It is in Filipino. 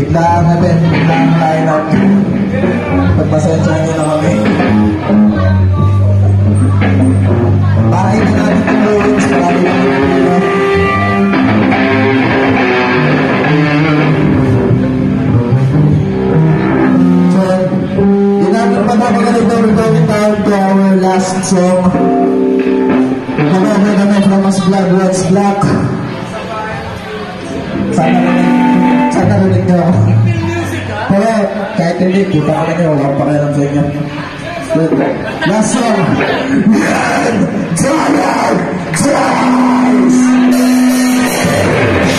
Biglaang event, biglaang lineup. Pagpasensyahan nyo na kami. Para ito natin tuluyin sa natin ang so, yun natin pagpapagalit na we're going down to our last song. Nag-over kami from As Blood What's Black. Sana rinig nyo. Pero kahit rinig, puta ka na nyo, wala pa kaya lang sa inyo. Last song. When Donald dies!